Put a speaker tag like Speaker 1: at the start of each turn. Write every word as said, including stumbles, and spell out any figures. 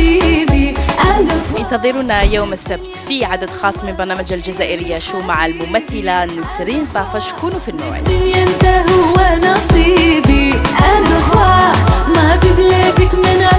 Speaker 1: نصيبي.
Speaker 2: انتظرونا يوم السبت في عدد خاص من برنامج الجزائرية شو مع الممثلة نسرين طافش. كونوا في الموعد.
Speaker 1: الدنيا انت هو نصيبي. أنا ما في بلادك من